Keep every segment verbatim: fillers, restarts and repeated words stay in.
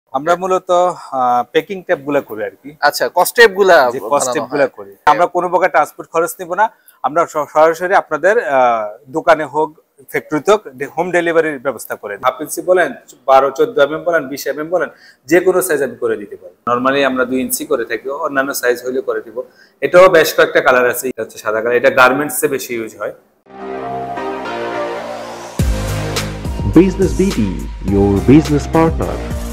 আমরা মূলত packing tape গুলা করি আর কি। আচ্ছা, কস্ট টেপ গুলা যে কস্ট টেপ গুলা করি আমরা, কোনো প্রকার ট্রান্সপোর্ট খরচ নিব না। আমরা সরাসরি আপনাদের দোকানে হোক ফ্যাক্টরিতে হোক হোম ডেলিভারির ব্যবস্থা করে দিই। হাফ ইঞ্চি বলেন, বারো চোদ্দ এমএম বলেন, বিশ এমএম বলেন, যে কোনো সাইজ আমি করে দিতে পারি। নর্মালি আমরা দুই ইঞ্চি করে থাকি, অন্যান্য সাইজ হলে করে দিব। এটাও বেশ কয়েকটা কালার আছে, এটা হচ্ছে সাদা কালার, এটা গার্মেন্টসে বেশি ইউজ হয়। Business B D, your business partner.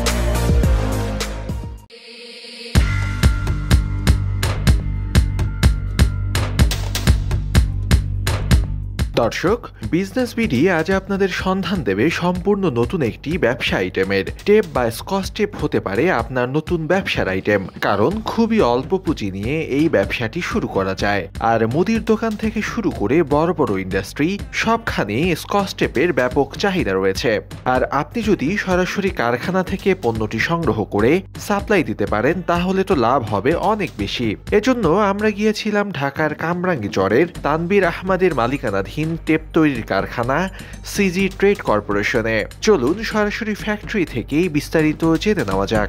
দর্শক, বিজনেস বিডি আজ আপনাদের সন্ধান দেবে সম্পূর্ণ নতুন একটি ব্যবসা আইটেমের। টেপ বা স্কচ টেপ হতে পারে আপনার নতুন ব্যবসার আইটেম, কারণ খুবই অল্প পুঁজি নিয়ে এই ব্যবসাটি শুরু করা যায়। আর মুদির দোকান থেকে শুরু করে বড় বড় ইন্ডাস্ট্রি সবখানে স্কচ টেপের ব্যাপক চাহিদা রয়েছে। আর আপনি যদি সরাসরি কারখানা থেকে পণ্যটি সংগ্রহ করে সাপ্লাই দিতে পারেন তাহলে তো লাভ হবে অনেক বেশি। এজন্য আমরা গিয়েছিলাম ঢাকার কামরাঙ্গীচরের তানভীর আহমদের মালিকানাধীন টেপ তৈরির কারখানা সিজি ট্রেড কর্পোরেশনে। চলুন সরাসরি ফ্যাক্টরি থেকেই বিস্তারিত জেনে নেওয়া যাক।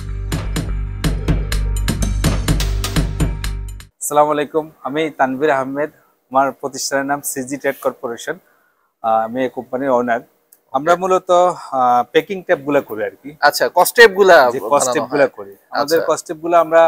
আসসালামু আলাইকুম, আমি তানভীর আহমেদ, আমার প্রতিষ্ঠানের নাম সিজি ট্রেড কর্পোরেশন, আমি এই কোম্পানির ওনার। আমরা মূলত প্যাকিং টেপ গুলা করি আর কি। আচ্ছা, কস্ট টেপ গুলা যে কস্ট টেপ গুলা করি, আমাদের কস্ট টেপ গুলা আমরা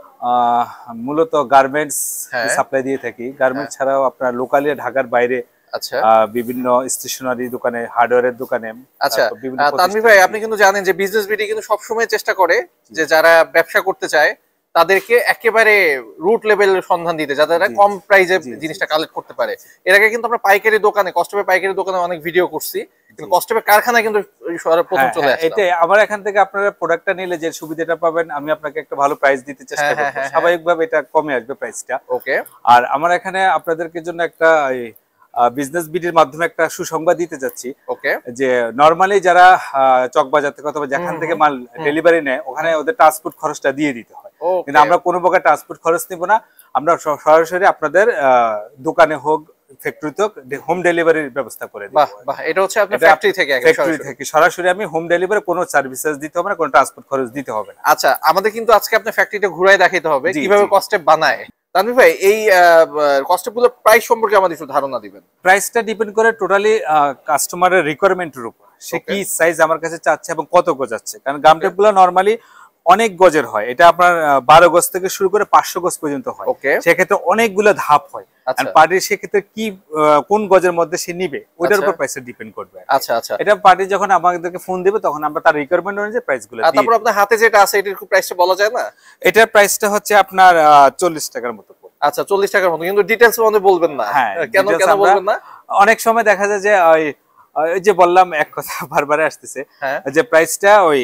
মূলত গার্মেন্টস সাপ্লাই দিয়ে থাকি। গার্মেন্টস ছাড়াও আপনার লোকালি ঢাকার বাইরে আচ্ছা বিভিন্ন স্টেশনারি দোকানে, হার্ডওয়্যারের দোকানে। আচ্ছা তানভীর ভাই, আপনি কিন্তু জানেন যে বিজনেস বিডি কিন্তু সবসময় চেষ্টা করে যে যারা ব্যবসা করতে চায় তাদেরকে একেবারে রুট লেভেল সন্ধান দিতে, যাতে তারা কম প্রাইসে জিনিসটা কালেক্ট করতে পারে। এর আগে কিন্তু আমরা পাইকারি দোকানে, কস্টপে পাইকারি দোকানে অনেক ভিডিও করছি, কিন্তু কস্টপে কারখানা কিন্তু প্রথম চলে আসে। এটাই আবার এখান থেকে আপনারা প্রোডাক্টটা নিলে যে সুবিধাটা পাবেন, আমি আপনাকে একটা ভালো প্রাইস দিতে চেষ্টা করব। স্বাভাবিকভাবে এটা কমে আসবে প্রাইসটা। ওকে। আর আমার এখানে আপনাদেরকে জন্য একটা বিজনেস বিডির মাধ্যমে একটা সুসংবাদ দিতে যাচ্ছি। ওকে। যে নরমালি যারা চকবাজার থেকে অথবা যেখান থেকে মাল ডেলিভারি নেয়, ওখানে ওদের ট্রান্সপোর্ট খরচটা দিয়ে দিতে হয়, কিন্তু আমরা কোনো প্রকার ট্রান্সপোর্ট খরচ নিব না। আমরা সরাসরি আপনাদের দোকানে হোক ফ্যাক্টরিতে হোক হোম ডেলিভারির ব্যবস্থা করে দিই। বাহ বাহ, এটা হচ্ছে আপনার ফ্যাক্টরি থেকে, ফ্যাক্টরি থেকে সরাসরি আমি হোম ডেলিভারি, কোনো সার্ভিসেস দিতে হবে না, কোনো ট্রান্সপোর্ট খরচ দিতে হবে না। আচ্ছা, আমাদের কিন্তু আজকে আপনার ফ্যাক্টরিটা ঘুরায় দেখাইতে হবে কিভাবে কস্ট টেপ বানায়। তানভীর ভাই, এই কস্ট টেপ গুলোর প্রাইস সম্পর্কে আমাদের একটু ধারণা দিবেন। প্রাইসটা ডিপেন্ড করে টোটালি কাস্টমারের রিকোয়ারমেন্টের উপর, সে কি সাইজ আমার কাছে চাচ্ছে এবং কত গজ চাচ্ছে। কারণ গাম টেপ গুলো নরমালি অনেক গজের হয়, এটা আপনার বারো গজ থেকে শুরু করে পাঁচশো গজ পর্যন্ত হয়। সেক্ষেত্রে অনেকগুলো ধাপ হয়। পার্টির সেক্ষেত্রে কি কোন গজের মধ্যে সে নিবে, ওইটার উপর প্রাইসটা ডিপেন্ড করবে। আচ্ছা আচ্ছা, এটা পার্টি যখন আমাদেরকে ফোন দিবে তখন আমরা তার রিকোয়ারমেন্ট অনুযায়ী প্রাইস গুলো দিই। তারপর আপনার হাতে যেটা আছে এটার প্রাইসটা বলা যায় না? এটার প্রাইসটা হচ্ছে আপনার চল্লিশ টাকার মতো। আচ্ছা, চল্লিশ টাকার মতো, কিন্তু ডিটেইলস আমাদের বলবেন না। হ্যাঁ, কেন কেন বলবেন না? অনেক সময় দেখা যায় যে ওই ওই যে বললাম এক কথা বারবার আসতেছে যে প্রাইসটা ওই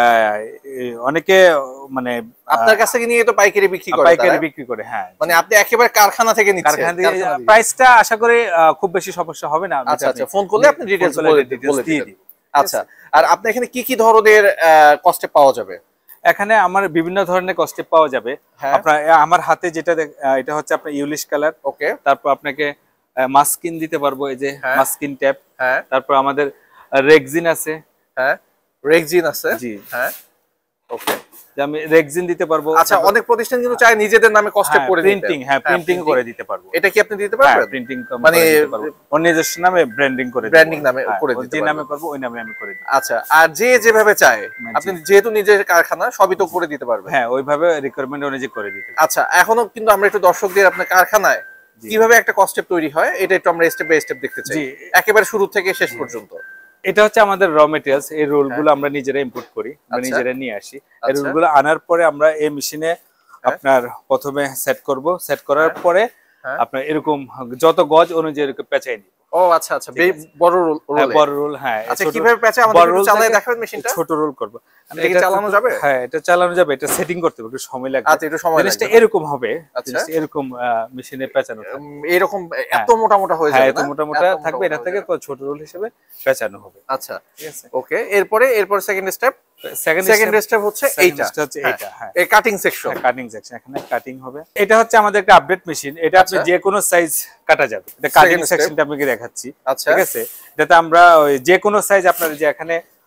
অনেকে মানে আপনার কাছ থেকে নিয়ে তো পাইকারি বিক্রি করে, পাইকারি বিক্রি করে। হ্যাঁ, মানে আপনি একেবারে কারখানা থেকে নিচ্ছেন। কারখানা থেকে প্রাইসটা আশা করি খুব বেশি সমস্যা হবে না। আচ্ছা আচ্ছা, ফোন করলে আপনি ডিটেইলস বলে দিয়ে দিন। আচ্ছা, আর আপনি এখানে কি কি ধরনের কস্ট টেপ পাওয়া যাবে? এখানে আমার বিভিন্ন ধরনের কস্ট টেপ পাওয়া যাবে। আপনার আমার হাতে যেটা, এটা হচ্ছে আপনার ইউলিশ কালার। ওকে। তারপর আপনাকে মাস্কিন দিতে পারবো, এই যে মাস্কিন ট্যাপ। হ্যাঁ। তারপর আমাদের রেক্সিন আছে। হ্যাঁ, রেক্সিন আছে। জি হ্যাঁ। ওকে, আমি রেক্সিন দিতে পারবো। আচ্ছা, অনেক প্রতিষ্ঠান কিন্তু চায় নিজেদের নামে কস্ট টেপ করে দিতে। প্রিন্টিং, হ্যাঁ প্রিন্টিং করে দিতে পারবো। এটা কি আপনি দিতে পারবেন? প্রিন্টিং মানে ওর নিজস্ব নামে ব্র্যান্ডিং করে দিতে, ব্র্যান্ডিং নামে করে দিতে, যে নামে করব ওই নামে আমি করে দিই। আচ্ছা, আর যে যেভাবে চায়, আপনি যেহেতু নিজের কারখানা সবই তো করে দিতে পারবেন। হ্যাঁ, ওইভাবে রিকোয়ারমেন্ট অনুযায়ী করে দিতে। আচ্ছা, এখনো কিন্তু আমরা একটু দর্শকদের আপনার কারখানায় কিভাবে একটা কস্ট টেপ তৈরি হয় এটা একটু আমরা স্টেপ বাই স্টেপ দেখতে চাই, একেবারে শুরু থেকে শেষ পর্যন্ত। এটা হচ্ছে আমাদের র মেটেরিয়ালস, এই রোলগুলো আমরা নিজেরা ইম্পোর্ট করি, আমরা নিজেরা নিয়ে আসি। এই রোলগুলো আনার পরে আমরা এই মেশিনে আপনার প্রথমে সেট করব, সেট করার পরে আপনার এরকম যত গজ অনুযায়ী এরকম পেঁচাই নিব। ও আচ্ছা আচ্ছা, বড় রোল, বড় রোল। হ্যাঁ, আচ্ছা, কিভাবে পেঁচা আমাদের চালায় দেখাবেন মেশিনটা? ছোট রোল করব, এটা চালানো যাবে? হ্যাঁ, এটা চালানো যাবে, এটা সেটিং করতে হবে, একটু সময় লাগবে। আচ্ছা, একটু সময় লাগবে। এটা এরকম হবে, আচ্ছা এরকম মেশিনে পেঁচানো হবে, এরকম এত মোটা মোটা হয়ে যাবে। হ্যাঁ, এত মোটা মোটা থাকবে, এটা থেকে ছোট রোল হিসেবে পেঁচানো হবে। আচ্ছা, ঠিক আছে। ওকে, এরপরে এরপর second step, second second step হচ্ছে এইটা, হচ্ছে এটা। হ্যাঁ, এই কাটিং সেকশন, কাটিং সেকশন, এখানে কাটিং হবে। এটা হচ্ছে আমাদের একটা আপডেট মেশিন, এটা আপনি যে কোনো সাইজ কাটা যাবে। এটা কাটিং সেকশনটা আপনাকে দেখাচ্ছি। ঠিক আছে, এটাতে আমরা ওই যে কোনো সাইজ আপনার যে এখানে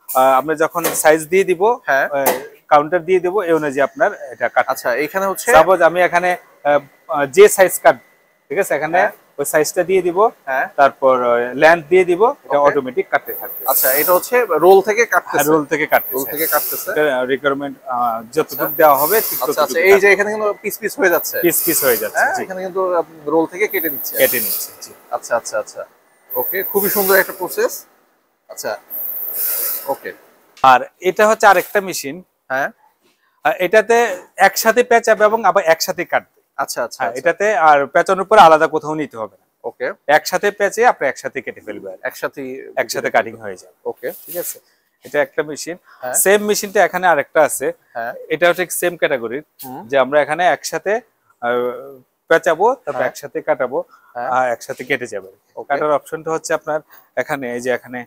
আমরা যখন সাইজ দিয়ে দিব, হ্যাঁ কাউন্টার দিয়ে দেব, এই অনুযায়ী আপনার এটা কাট। আচ্ছা এখানে হচ্ছে সাপোজ আমি এখানে যে সাইজ কাট, ঠিক আছে, এখানে ওই সাইজটা দিয়ে দিব, হ্যাঁ তারপর লেন্থ দিয়ে দিব, এটা অটোমেটিক কাটতে থাকবে। আচ্ছা এটা হচ্ছে রোল থেকে কাটতেছে, রোল থেকে কাটতেছে, রোল থেকে কাটতেছে, এটা রিকোয়ারমেন্ট যতটুকু দেওয়া হবে ঠিক ততটুকু। আচ্ছা এই যে এখানে কিন্তু পিস পিস হয়ে যাচ্ছে, পিস পিস হয়ে যাচ্ছে, হ্যাঁ এখানে কিন্তু রোল থেকে কেটে নিচ্ছে, কেটে নিচ্ছে। জি আচ্ছা আচ্ছা আচ্ছা ওকে, খুবই সুন্দর একটা প্রসেস। আচ্ছা ওকে, আর এটা হচ্ছে আরেকটা মেশিন, হ্যাঁ এটাতে একসাথে পেঁচাবে এবং আবার একসাথে কাটবে। আচ্ছা আচ্ছা এটাতে আর পেঁচানোর পর আলাদা কোথাও নিতে হবে না, ওকে একসাথে পেঁচে আপনি একসাথে কেটে ফেলবে, একসাথে একসাথে কাটিং হয়ে যাবে। ওকে ঠিক আছে, এটা একটা মেশিন। সেম মেশিনটা এখানে আরেকটা আছে, এটাও ঠিক সেম ক্যাটাগরির, যে আমরা এখানে একসাথে পেঁচাবো, তারপর একসাথে কাটাবো, একসাথে কেটে যাবে। কাটার অপশনটা হচ্ছে আপনার এখানে, এই যে এখানে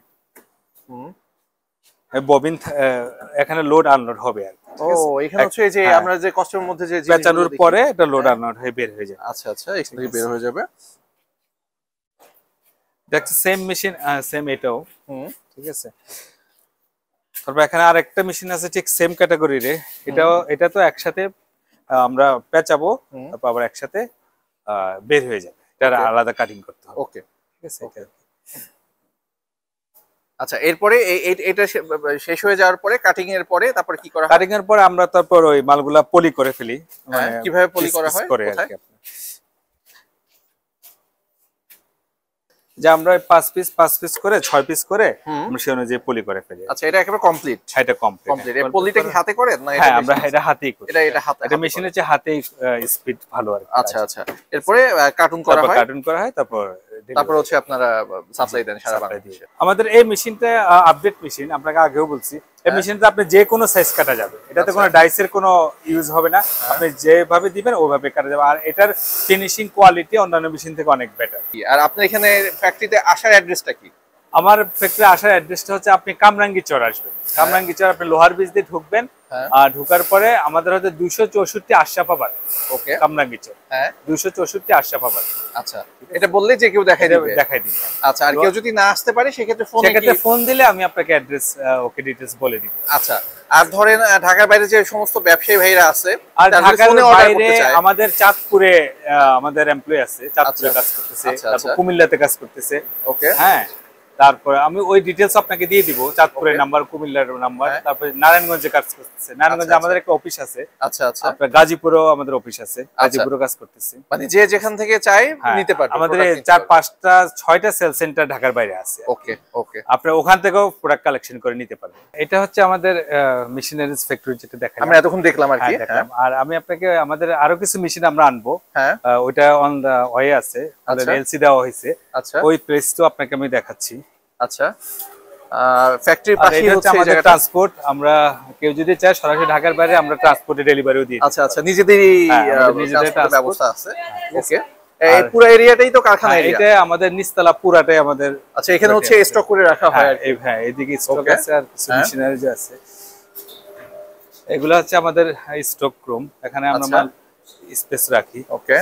ববিন, এখানে লোড আনলোড হবে আর ও এখানে হচ্ছে এই যে আমরা যে কষ্টের মধ্যে যে পেঁচানোর পরে এটা লোড আনলোড হয়ে বের হয়ে যাবে। আচ্ছা আচ্ছা এখান থেকে বের হয়ে যাবে। দেখছি সেম মেশিন, সেম এটাও, ঠিক আছে। তারপর এখানে আরেকটা মেশিন আছে ঠিক সেম ক্যাটাগরির, এটাও, এটা তো একসাথে আমরা পেঁচাবো, তারপর আবার একসাথে বের হয়ে যাবে, এটা আলাদা কাটিং করতে হবে। ওকে ঠিক আছে। আচ্ছা এরপরে এটা শেষ হয়ে যাওয়ার পরে কাটিং এর পরে তারপর কি করা হয়? কাটিং এর পরে আমরা তারপর ওই মালগুলা পলি করে ফেলি। কিভাবে পলি করা হয়? যে আমরা পাঁচ পিস পাঁচ পিস করে ছয় পিস করে আমরা সেই অনুযায়ী পলি করে ফেলি। আচ্ছা এটা একেবারে কমপ্লিট? এটা কমপ্লিট। কমপ্লিট। এই পলিটা কি হাতে করেন না? হ্যাঁ আমরা এটা হাতেই করি। এটা এটা হাতে, এটা মেশিনের চেয়ে হাতেই স্পিড ভালো আর কি। আচ্ছা আচ্ছা এরপরে কার্টুন করা হয়, কার্টুন করা হয়, তারপর তারপর হচ্ছে আপনারা সাপ্লাই দেন সারা বাংলাদেশে। আমাদের এই মেশিনটা আপডেট মেশিন, আপনাকে আগেও বলছি, এই মেশিনটা আপনি যে কোনো সাইজ কাটা যাবে, এটাতে কোনো ডাইসের কোনো ইউজ হবে না, আপনি যেভাবে দিবেন ওইভাবে কাটা যাবে। আর এটার ফিনিশিং কোয়ালিটি অন্যান্য মেশিন থেকে অনেক বেটার। আর আপনার এখানে ফ্যাক্টরিতে আসার অ্যাড্রেসটা কি? আমার ফ্যাক্টরি আসার অ্যাড্রেসটা হচ্ছে আপনি কামরাঙ্গি চর আসবেন, কামরাঙ্গি চর আপনি লোহার ব্রিজ দিয়ে ঢুকবেন, আর ঢুকার পরে আমাদের হচ্ছে দুইশো চৌষট্টি আশরাফাবাদ। ওকে, কামরাঙ্গি চর, হ্যাঁ দুইশো চৌষট্টি আশরাফাবাদ। আচ্ছা এটা বললে যে কেউ দেখাই দিবে? দেখাই দিবে। আচ্ছা আর কেউ যদি না আসতে পারে সেক্ষেত্রে ফোন, সেক্ষেত্রে ফোন দিলে আমি আপনাকে অ্যাড্রেস ওকে ডিটেইলস বলে দিব। আচ্ছা আর ধরেন ঢাকার বাইরে যে সমস্ত ব্যবসায়ী ভাইরা আছে, আর ঢাকার বাইরে আমাদের চাঁদপুরে আমাদের এমপ্লয়ি আছে, চাঁদপুরে কাজ করতেছে, তারপর কুমিল্লাতে কাজ করতেছে। ওকে হ্যাঁ, তারপর আমি ওই ডিটেইলস আপনাকে দিয়ে দিব, চাঁদপুরের নাম্বার, কুমিল্লার নাম্বার, তারপর নারায়ণগঞ্জে কাজ করতেছে, নারায়ণগঞ্জে আমাদের একটা অফিস আছে। আচ্ছা আচ্ছা, আপনার গাজীপুরেও আমাদের অফিস আছে, গাজীপুরেও কাজ করতেছে। মানে যে যেখান থেকে চাই নিতে পারবে। আমাদের চার পাঁচটা ছয়টা সেল সেন্টার ঢাকার বাইরে আছে। ওকে ওকে, আপনি ওখান থেকেও প্রোডাক্ট কালেকশন করে নিতে পারবেন। এটা হচ্ছে আমাদের মেশিনারিজ ফ্যাক্টরি যেটা দেখাই আমরা এতক্ষণ দেখলাম আর কি। আর আমি আপনাকে আমাদের আরো কিছু মেশিন আমরা আনবো, ওইটা অন দা ওয়ে আছে, আমাদের এলসি দেওয়া হয়েছে। আচ্ছা ওই প্লেসটাও আপনাকে আমি দেখাচ্ছি। আচ্ছা ফ্যাক্টরির পাশেই হচ্ছে আমাদের ট্রান্সপোর্ট, আমরা কেউ যদি চায় সরাসরি ঢাকার বাইরে আমরা ট্রান্সপোর্টে ডেলিভারিও দিই। আচ্ছা আচ্ছা নিজেদেরই নিজেদের ব্যবস্থা আছে। ওকে এই পুরো এরিয়াটাই তো কারখানা এরিয়া? এটা আমাদের নিচতলা পুরাটাই আমাদের। আচ্ছা এখানে হচ্ছে স্টক করে রাখা হয়? হ্যাঁ এদিকে স্টক আছে আর কিছু মেশিনারিজ আছে। এগুলা হচ্ছে আমাদের স্টক রুম, এখানে আমরা মাল স্পেস রাখি। ওকে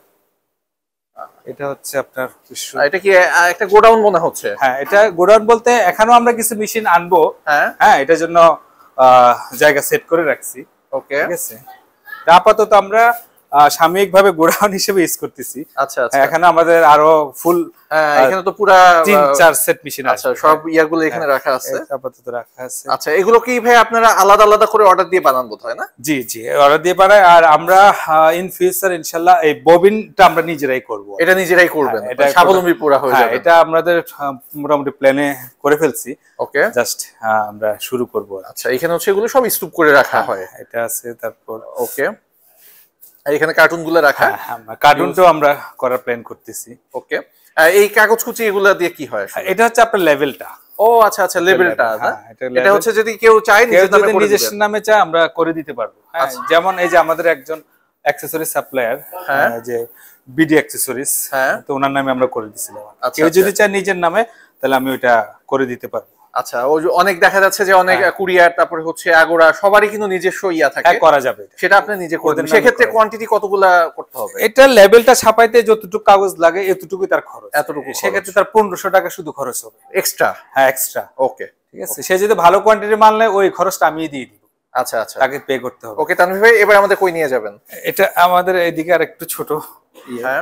এটা হচ্ছে আপনার, এটা কি একটা গোডাউন মনে হচ্ছে? হ্যাঁ এটা গোডাউন বলতে এখানেও আমরা কিছু মেশিন আনবো। হ্যাঁ হ্যাঁ এটার জন্য জায়গা সেট করে রাখছি। ওকে ঠিক আছে, আপাতত আমরা সাময়িকভাবে গোডাউন হিসেবে ইউজ করতেছি। আচ্ছা আচ্ছা, এখানে আমাদের আরো ফুল, এখানে তো পুরো তিন চার সেট মেশিন আছে। আচ্ছা সব ইয়াগুলো এখানে রাখা আছে, আপাতত রাখা আছে। আচ্ছা এগুলো কি ভাই আপনারা আলাদা আলাদা করে অর্ডার দিয়ে বানান বোধ হয় না? জি জি অর্ডার দিয়ে বানাই, আর আমরা ইন ফিউচার ইনশাআল্লাহ এই ববিনটা আমরা নিজেরাই করব। এটা নিজেরাই করবেন? এটা স্বাবলম্বী পুরো হয়ে যাবে? এটা আমাদের মোটামুটি প্ল্যানে করে ফেলছি। ওকে জাস্ট আমরা শুরু করব। আচ্ছা এখানে হচ্ছে এগুলো সব স্তূপ করে রাখা হয়? এটা আছে। তারপর ওকে এখানে কার্টুন গুলো রাখা, কার্টুনটাও আমরা করার প্ল্যান করতেছি। ওকে এই কাগজ কুচি এগুলো দিয়ে কি হয়? এটা হচ্ছে আপনার লেভেলটা। ও আচ্ছা আচ্ছা লেভেলটা, এটা হচ্ছে যদি কেউ চায় নিজস্ব নামে চায় আমরা করে দিতে পারবো। হ্যাঁ যেমন এই যে আমাদের একজন অ্যাকসেসরিজ সাপ্লায়ার, যে বিডি অ্যাকসেসরিজ, তো ওনার নামে আমরা করে দিছিলাম। কেউ যদি চায় নিজের নামে তাহলে আমি ওইটা করে দিতে পারবো। আচ্ছা, ওই অনেক দেখা যাচ্ছে যে অনেক কুরিয়ার তারপরে হচ্ছে আগোরা সবারই কিন্তু নিজস্ব ইয়া থাকে, করা যাবে, সেটা আপনি নিজে করবেন। সেক্ষেত্রে কোয়ান্টিটি কতগুলা করতে হবে? এটা লেবেলটা ছাপাইতে যতটুকু কাগজ লাগে এতটুকুই তার খরচ, এতটুকু। সেক্ষেত্রে তার পনেরোশো টাকা শুধু খরচ হবে এক্সট্রা। হ্যাঁ এক্সট্রা। ওকে, ঠিক আছে। সে যদি ভালো কোয়ান্টিটি মাল নেয় ওই খরচটা আমি দিয়ে দিব। আচ্ছা আচ্ছা, তাকে পে করতে হবে। ওকে তানভীর ভাই, এবার আমাদের কই নিয়ে যাবেন? এটা আমাদের এইদিকে আর একটু ছোট। হ্যাঁ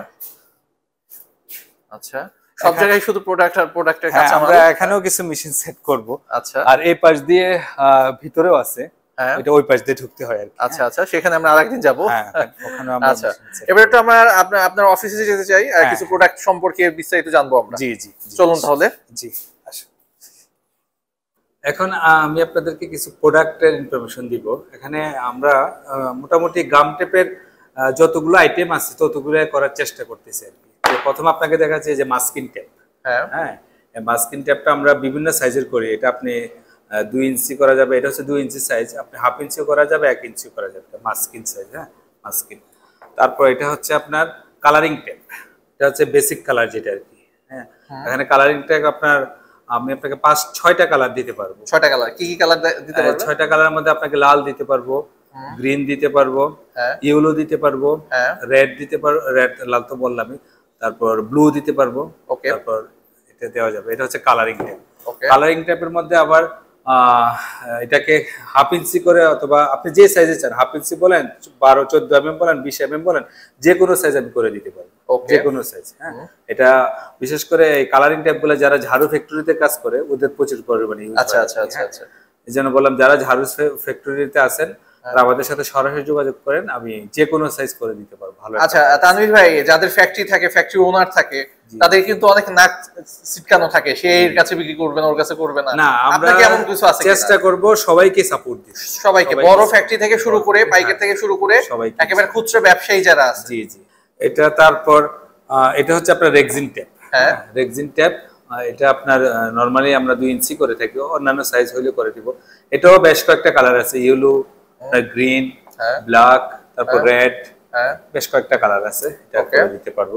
আচ্ছা, সব জায়গায় শুধু প্রোডাক্ট আর প্রোডাক্টের কাছে আমরা এখানেও কিছু মেশিন সেট করব। আচ্ছা, আর এই পাশ দিয়ে ভিতরেও আছে, হ্যাঁ এটা ওই পাশ দিয়ে ঢুকতে হয় আর কি। আচ্ছা আচ্ছা, সেখানে আমরা আরেকদিন যাব। হ্যাঁ ওখানে আমরা। আচ্ছা, এবার একটু আমরা আপনার আপনার অফিসে যেতে চাই আর কিছু প্রোডাক্ট সম্পর্কে বিস্তারিত জানবো আমরা। জি জি, চলুন তাহলে। জি আসুন। এখন আমি আপনাদেরকে কিছু প্রোডাক্টের ইনফরমেশন দিব। এখানে আমরা মোটামুটি গাম টেপের যতগুলো আইটেম আছে ততগুলো করার চেষ্টা করতেছি আর কি। প্রথম আপনাকে দেখাচ্ছি যে মাস্কিং টেপ। হ্যাঁ হ্যাঁ, মাস্কিং টেপটা আমরা বিভিন্ন সাইজের করি। এটা আপনি দুই ইঞ্চি করা যাবে, এটা হচ্ছে দুই ইঞ্চি সাইজ, আপনি হাফ ইঞ্চিও করা যাবে, এক ইঞ্চিও করা যাবে, মাস্কিং সাইজ। হ্যাঁ মাস্কিং। তারপর এটা হচ্ছে আপনার কালারিং টেপ, এটা হচ্ছে বেসিক কালার যেটা আর কি। হ্যাঁ, এখানে কালারিং টেপ আপনার আমি আপনাকে পাঁচ ছয়টা কালার দিতে পারবো। ছয়টা কালার কি কি কালার দিতে পারবো? ছয়টা কালারের মধ্যে আপনাকে লাল দিতে পারবো, গ্রিন দিতে পারবো, ইয়েলো দিতে পারবো, রেড দিতে পারবো, রেড লাল তো বললামই, তারপর ব্লু দিতে পারবো। তারপর এটা দেওয়া যাবে। এটা হচ্ছে কালারিং টেপ। কালারিং টেপের মধ্যে আবার এটাকে হাফ ইঞ্চি করে অথবা আপনি যে সাইজে চান, হাফ ইঞ্চি বলেন, বারো চোদ্দ এম এম বলেন, বিশ এম এম বলেন, যে কোনো সাইজ আমি করে দিতে পারবো, যে কোনো সাইজ। হ্যাঁ, এটা বিশেষ করে এই কালারিং টেপ গুলো যারা ঝাড়ু ফ্যাক্টরিতে কাজ করে ওদের প্রচুর পরিমাণে ইউজ হয়। আচ্ছা আচ্ছা আচ্ছা আচ্ছা, এই জন্য বললাম যারা ঝাড়ু ফ্যাক্টরিতে আছেন তারা আমাদের সাথে সরাসরি যোগাযোগ করেন, আমি যে কোনো সাইজ করে দিতে পারবো। ভালো। আচ্ছা তানভীর ভাই, যাদের ফ্যাক্টরি থাকে, ফ্যাক্টরি ওনার থাকে, তাদের কিন্তু অনেক নাক সিটকানো থাকে, সে এর কাছে বিক্রি করবে না, ওর কাছে করবে না। না, আমরা কেমন কিছু আছে চেষ্টা করব সবাইকে সাপোর্ট দিতে, সবাইকে, বড় ফ্যাক্টরি থেকে শুরু করে পাইকার থেকে শুরু করে একেবারে খুচরা ব্যবসায়ী যারা আছে। জি জি। এটা তারপর এটা হচ্ছে আপনার রেক্সিন টেপ। হ্যাঁ, রেক্সিন টেপ এটা আপনার নরমালি আমরা দুই ইঞ্চি করে থাকি, অন্যান্য সাইজ হইলে করে দিব। এটাও বেশ কয়েকটা কালার আছে, ইয়েলো, গ্রিন, ব্ল্যাক, তারপর রেড, বেশ কয়েকটা কালার আছে, এটা করে দিতে পারবো।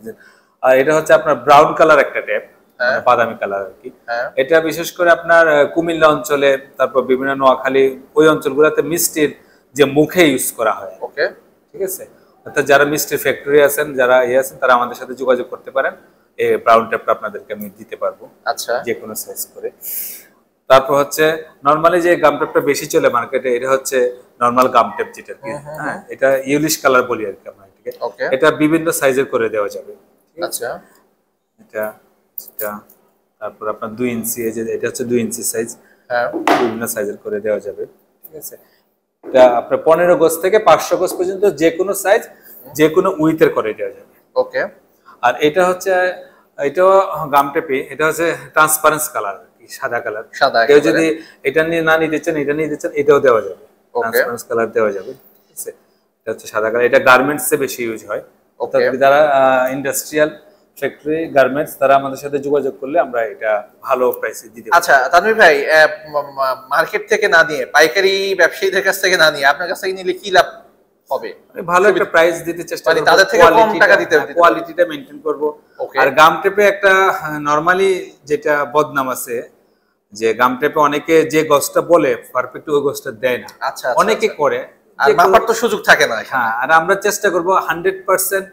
আর এটা হচ্ছে আপনার ব্রাউন কালার একটা টেপ, বাদামি কালার আর কি। এটা বিশেষ করে আপনার কুমিল্লা অঞ্চলে, তারপর বিভিন্ন নোয়াখালী ওই অঞ্চলগুলোতে মিষ্টির যে মুখে ইউজ করা হয়। ওকে, ঠিক আছে। অর্থাৎ যারা মিষ্টির ফ্যাক্টরি আছেন, যারা ইয়ে আছেন, তারা আমাদের সাথে যোগাযোগ করতে পারেন, এই ব্রাউন টেপটা আপনাদেরকে আমি দিতে পারবো। আচ্ছা, যে কোনো সাইজ করে। তারপর হচ্ছে নরমালি যে গাম টেপটা বেশি চলে মার্কেটে, এটা হচ্ছে নরমাল গাম টেপ যেটা কি। হ্যাঁ, এটা ইউলিশ কালার বলি আর কি আমরা এটাকে। এটা বিভিন্ন সাইজের করে দেওয়া যাবে। আচ্ছা, এটা এটা তারপর আপনার দুই ইঞ্চি, এই যে এটা হচ্ছে দুই ইঞ্চি সাইজ। হ্যাঁ, বিভিন্ন সাইজের করে দেওয়া যাবে। ঠিক আছে। এটা আপনার পনেরো গজ থেকে পাঁচশো গজ পর্যন্ত যে কোনো সাইজ, যে কোনো উইথের করে দেওয়া যাবে। ওকে। আর এটা হচ্ছে এটাও গাম টেপে, এটা হচ্ছে ট্রান্সপারেন্স কালার, সাদা কালার। কেউ যদি এটা নিয়ে না নিতে চান, এটা নিয়ে নিতে চান, এটাও দেওয়া যাবে, ট্রান্সপারেন্স কালার দেওয়া যাবে। ঠিক আছে। এটা হচ্ছে সাদা কালার, এটা গার্মেন্টস এ বেশি ইউজ হয়। অর্থাৎ যারা ইন্ডাস্ট্রিয়াল ফ্যাক্টরি গার্মেন্টস, তারা আমাদের সাথে যোগাযোগ করলে আমরা এটা ভালো প্রাইসে দিতে পারি। আচ্ছা তানভীর ভাই, মার্কেট থেকে না নিয়ে, পাইকারি ব্যবসায়ীদের কাছ থেকে না নিয়ে আপনার কাছ থেকে নিলে কি লাভ হবে? ভালো একটা প্রাইস দিতে চেষ্টা করব, তাদের থেকে কম টাকা দিতে হবে, কোয়ালিটিটা মেইনটেইন করব। আর গাম টেপে একটা নরমালি যেটা বদনাম আছে, যে গাম টেপে অনেকে যে গজটা বলে পারফেক্ট ওই গজটা দেয় না। আচ্ছা, অনেকে করে, আর মাপার তো সুযোগ থাকে না। হ্যাঁ, আর আমরা চেষ্টা করব হান্ড্রেড পার্সেন্ট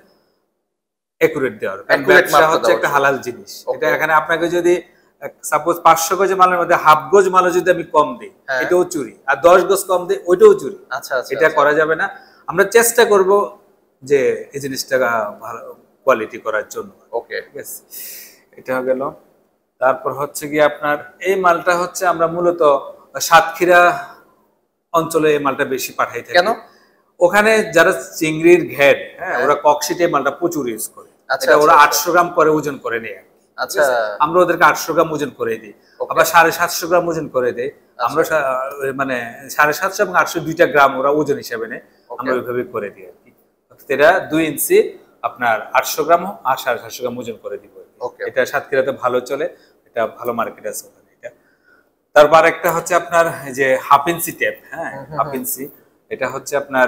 একুরেট দেওয়ার, কারণ ব্যবসা হচ্ছে একটা হালাল জিনিস। এটা এখানে আপনাকে যদি সাপোজ পাঁচশো গজ মালের মধ্যে হাফ গজ মাল যদি আমি কম দিই, এটাও চুরি, আর দশ গজ কম দিই, ওইটাও চুরি। আচ্ছা, এটা করা যাবে না। আমরা চেষ্টা করব যে এই জিনিসটা ভালো কোয়ালিটি করার জন্য। ওকে, ঠিক আছে। এটা গেল। তারপর হচ্ছে কি আপনার এই মালটা হচ্ছে আমরা মূলত সাতক্ষীরা অঞ্চলে এই মালটা বেশি পাঠাই থাকি। কেন? ওখানে যারা চিংড়ির ঘের, হ্যাঁ, ওরা ককশিটে মালটা প্রচুর ইউজ করে। আচ্ছা, ওরা আটশো গ্রাম করে ওজন করে নেয়। আচ্ছা, আমরা ওদেরকে আটশো গ্রাম ওজন করে দিই, আবার সাড়ে সাতশো গ্রাম ওজন করে দেয়। আমরা মানে সাড়ে সাতশো এবং আটশো দুইটা গ্রাম ওরা ওজন হিসাবে নেয়, আমরা ওইভাবে করে দিই আর কি। এটা দুই ইঞ্চি আপনার আটশো গ্রাম আর সাড়ে সাতশো গ্রাম ওজন করে দিব। এটা সাতক্ষীরাতে ভালো চলে, এটা ভালো মার্কেট আছে ওখানে। এটা তারপর একটা হচ্ছে আপনার যে হাফ ইঞ্চি টেপ। হ্যাঁ, হাফ ইঞ্চি, এটা হচ্ছে আপনার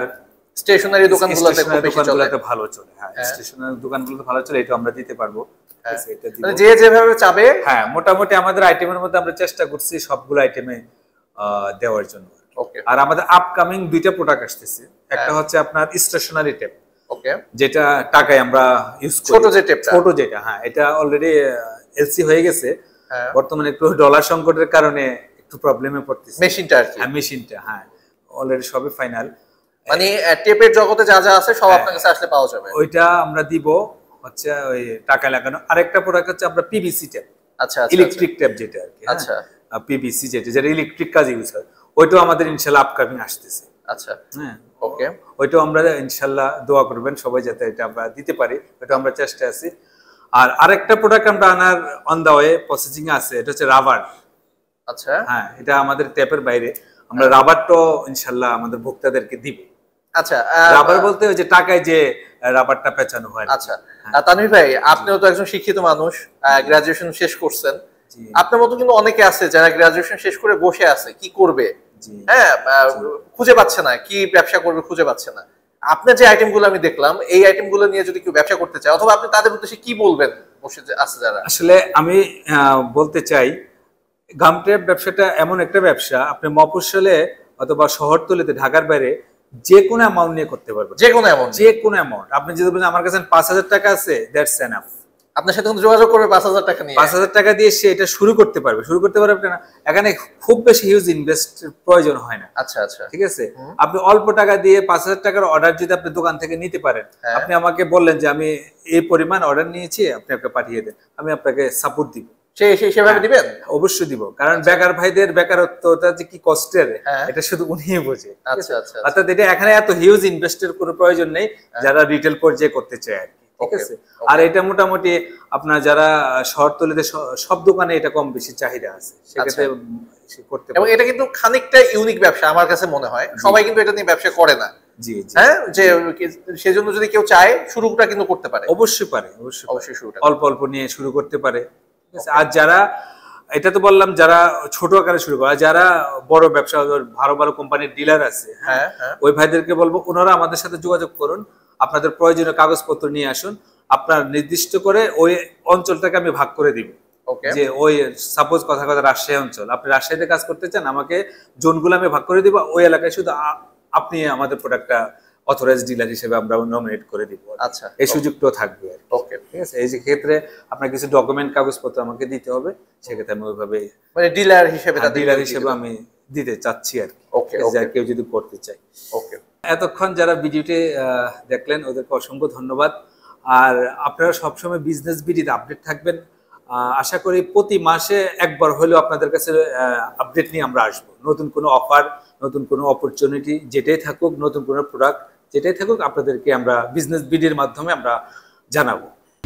স্টেশনারি দোকানগুলোতে খুব বেশি চলে, দোকানগুলোতে ভালো চলে। হ্যাঁ, স্টেশনারি দোকানগুলোতে ভালো চলে, এটা আমরা দিতে পারবো। এটা দিব, মানে যে যেভাবে চাবে। হ্যাঁ, মোটামুটি আমাদের আইটেমের মধ্যে আমরা চেষ্টা করছি সবগুলো আইটেমে দেওয়ার জন্য। ওকে। আর আমাদের আপকামিং দুইটা প্রোডাক্ট আসতেছে, একটা হচ্ছে আপনার স্টেশনারি টেপ, ওকে, যেটা টাকায় আমরা ইউজ করি, ছোট যে টেপটা, ছোট যেটা। হ্যাঁ, এটা অলরেডি এলসি হয়ে গেছে, বর্তমানে একটু ডলার সংকটের কারণে একটু প্রবলেমে পড়তেছে মেশিনটা আর কি। হ্যাঁ, মেশিনটা, হ্যাঁ অলরেডি সবই ফাইনাল। মানে টেপের জগতে যা যা আছে সব আপনার কাছে আসলে পাওয়া যাবে। ওইটা আমরা দিব হচ্ছে ওই টাকা লাগানো। আরেকটা প্রোডাক্ট হচ্ছে আমরা পিভিসি টেপ। আচ্ছা, ইলেকট্রিক টেপ যেটা আর কি। আচ্ছা, পিভিসি যেটা যেটা ইলেকট্রিক কাজে ইউজ হয়, ওইটাও আমাদের ইনশাআল্লাহ আপকামিং আসতেছে। আচ্ছা, হ্যাঁ, ওকে। ওইটাও আমরা ইনশাআল্লাহ দোয়া করবেন সবাই যাতে এটা আমরা দিতে পারি, ওটা আমরা চেষ্টা আছি। আর আরেকটা প্রোডাক্ট আমরা আনার অন দা ওয়ে, প্রসেসিং এ আছে, এটা হচ্ছে রাবার। আচ্ছা, হ্যাঁ, এটা আমাদের টেপের বাইরে আমরা রাবারটাও ইনশাআল্লাহ আমাদের ভোক্তাদেরকে দিব। আচ্ছা, রাবার বলতে ওই যে টাকায় যে রাবারটা পেঁচানো হয়। আচ্ছা, তানভীর ভাই, আপনিও তো একজন শিক্ষিত মানুষ, গ্রাজুয়েশন শেষ করছেন। আপনার মতো কিন্তু অনেকে আছে যারা গ্রাজুয়েশন শেষ করে বসে আছে, কি করবে, হ্যাঁ খুঁজে পাচ্ছে না, কি ব্যবসা করবে খুঁজে পাচ্ছে না। আপনার যে আইটেমগুলো আমি দেখলাম, এই আইটেমগুলো নিয়ে যদি কেউ ব্যবসা করতে চায়, অথবা আপনি তাদের উদ্দেশ্যে কি বলবেন বসে আছে যারা? আসলে আমি বলতে চাই, গাম টেপ ব্যবসাটা এমন একটা ব্যবসা, আপনি মফস্বলে অথবা শহরতলিতে, ঢাকার বাইরে যে কোনো অ্যামাউন্ট নিয়ে করতে পারবেন। যে কোনো অ্যামাউন্ট, যে কোনো অ্যামাউন্ট। আপনি যদি বলেন আমার কাছে পাঁচ হাজার টাকা আছে, দ্যাটস এনাফ। আপনার সাথে যোগাযোগ করবে পাঁচ হাজার টাকা নিয়ে, পাঁচ হাজার টাকা দিয়ে সে এটা শুরু করতে পারবে। শুরু করতে পারবে না, এখানে খুব বেশি হিউজ ইনভেস্ট প্রয়োজন হয় না। আচ্ছা, আচ্ছা, ঠিক আছে। আপনি অল্প টাকা দিয়ে পাঁচ হাজার টাকার অর্ডার যদি আপনি দোকান থেকে নিতে পারেন, আপনি আমাকে বললেন যে আমি এই পরিমাণ অর্ডার নিয়েছি, আপনি একটা পাঠিয়ে দেন, আমি আপনাকে সাপোর্ট দিব। সেই সেভাবে দিবেন? অবশ্যই দিব, কারণ বেকার ভাইদের বেকারত্বটা যে কি কষ্টের, এটা শুধু উনিই বোঝে। আচ্ছা, আচ্ছা, অর্থাৎ এটা এখানে এত হিউজ ইনভেস্টের কোনো প্রয়োজন নেই যারা রিটেল পর্যায়ে করতে চায় আর কি। ঠিক আছে। আর এটা মোটামুটি আপনার যারা শহরতলিতে সব দোকানে এটা কম বেশি চাহিদা আছে, সেক্ষেত্রে করতে পারে। এবং এটা কিন্তু খানিকটা ইউনিক ব্যবসা আমার কাছে মনে হয়, সবাই কিন্তু এটা নিয়ে ব্যবসা করে না। জি, জি। হ্যাঁ, যে সেজন্য যদি কেউ চায় শুরুটা কিন্তু করতে পারে। অবশ্যই পারে, অবশ্যই অবশ্যই শুরুটা অল্প অল্প নিয়ে শুরু করতে পারে। আর যারা, এটা তো বললাম যারা ছোট আকারে শুরু করে, যারা বড় ব্যবসা, ভালো ভালো কোম্পানির ডিলার আছে, হ্যাঁ, ওই ভাইদেরকে বলবো ওনারা আমাদের সাথে যোগাযোগ করুন, আপনাদের প্রয়োজনীয় কাগজপত্র নিয়ে আসুন, আপনার নির্দিষ্ট করে ওই অঞ্চলটাকে আমি ভাগ করে দিব। যে ওই সাপোজ কথা কথা রাজশাহী অঞ্চল, আপনি রাজশাহীতে কাজ করতে চান, আমাকে জোনগুলো আমি ভাগ করে দিব, ওই এলাকায় শুধু আপনি আমাদের প্রোডাক্টটা অথরাইজ ডিলার হিসেবে আমরা নমিনেট করে দিব। আচ্ছা, এই সুযোগটাও থাকবে। ওকে, ঠিক আছে। এই যে ক্ষেত্রে আপনার কিছু ডকুমেন্ট কাগজপত্র আমাকে দিতে হবে, সেক্ষেত্রে আমি ওইভাবে মানে ডিলার হিসেবে ডিলার হিসেবে আমি দিতে চাচ্ছি আর কি। ওকে, কেউ যদি করতে চায়। ওকে, এতক্ষণ যারা ভিডিওটি দেখলেন ওদেরকে অসংখ্য ধন্যবাদ। আর আপনারা সবসময় বিজনেস ভিডিওতে আপডেট থাকবেন। আশা করি প্রতি মাসে একবার হলেও আপনাদের কাছে আপডেট নিয়ে আমরা আসবো। নতুন কোনো অফার, নতুন কোনো অপরচুনিটি যেটাই থাকুক, নতুন কোনো প্রোডাক্ট যেটাই থাকুক, আপনাদেরকে আমরা বিজনেস ভিডিওর মাধ্যমে আমরা জানাবো।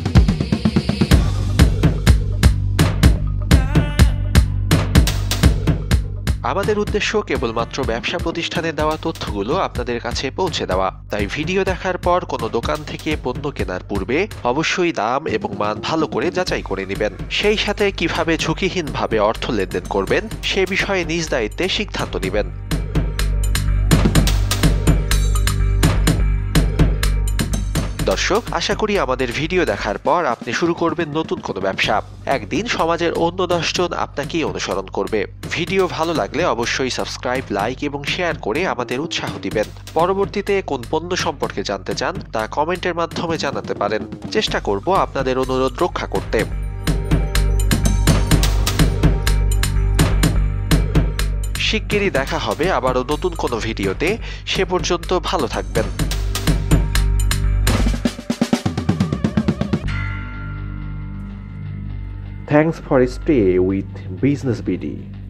আমাদের উদ্দেশ্য কেবলমাত্র ব্যবসা প্রতিষ্ঠানে দেওয়া তথ্যগুলো আপনাদের কাছে পৌঁছে দেওয়া। তাই ভিডিও দেখার পর কোনো দোকান থেকে পণ্য কেনার পূর্বে অবশ্যই দাম এবং মান ভালো করে যাচাই করে নেবেন। সেই সাথে কিভাবে ঝুঁকিহীনভাবে অর্থ লেনদেন করবেন সে বিষয়ে নিজ দায়িত্বে সিদ্ধান্ত নেবেন। দর্শক, আশা করি আমাদের ভিডিও দেখার পর আপনি শুরু করবেন নতুন কোনো ব্যবসা। একদিন সমাজের অন্য দশজন আপনাকেই অনুসরণ করবে। ভিডিও ভালো লাগলে অবশ্যই সাবস্ক্রাইব, লাইক এবং শেয়ার করে আমাদের উৎসাহ দিবেন। পরবর্তীতে কোন পণ্য সম্পর্কে জানতে চান তা কমেন্টের মাধ্যমে জানাতে পারেন। চেষ্টা করব আপনাদের অনুরোধ রক্ষা করতে। শিগগিরই দেখা হবে আবারও নতুন কোনো ভিডিওতে। সে পর্যন্ত ভালো থাকবেন। Thanks for stay with Business B D.